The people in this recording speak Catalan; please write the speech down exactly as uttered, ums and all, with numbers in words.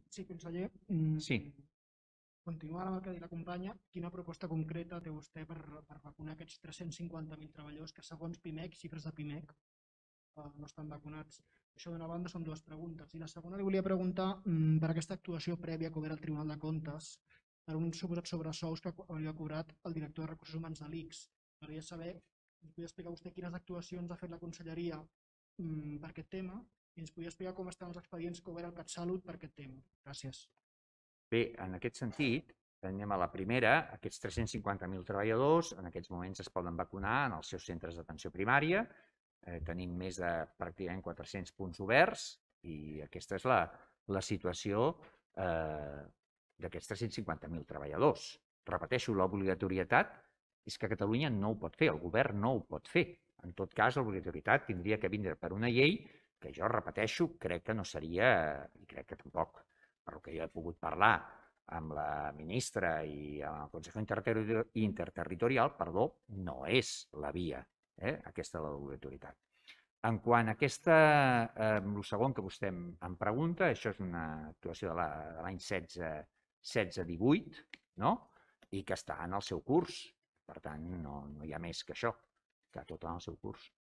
Sí, conseller. mm, Sí. Continuant amb el que ha dit la companya, quina proposta concreta té vostè per, per vacunar aquests tres-cents cinquanta mil treballadors que, segons PIMEC, xifres de PIMEC, eh, no estan vacunats? Això d'una banda són dues preguntes. I la segona li volia preguntar mm, per aquesta actuació prèvia que va haver al Tribunal de Comptes per un suposat sobresous que co- havia cobrat el director de Recursos Humans de l'I C S. M'agradaria saber, ens podria explicar vostè quines actuacions ha fet la conselleria mm, per aquest tema i ens podria explicar com estan els expedients que ha obert el CatSalut per aquest tema. Gràcies. Bé, en aquest sentit, anem a la primera. Aquests tres-cents cinquanta mil treballadors en aquests moments es poden vacunar en els seus centres d'atenció primària. Eh, tenim més de pràcticament quatre-cents punts oberts i aquesta és la, la situació eh, d'aquests tres-cents cinquanta mil treballadors. Repeteixo, l'obligatorietat és que Catalunya no ho pot fer, el govern no ho pot fer. En tot cas, l'obligatorietat tindria que vindre per una llei que jo repeteixo, crec que no seria, i crec que tampoc, per el que jo he pogut parlar amb la ministra i amb el Consejo Interterritorial, perdó, no és la via, eh, aquesta de l'obligatorietat. En quant a aquesta, eh, el segon que vostè em, em pregunta, això és una actuació de l'any setze setze divuit, no? I que està en el seu curs. Per tant, no, no hi ha més que això, està tot en el seu curs.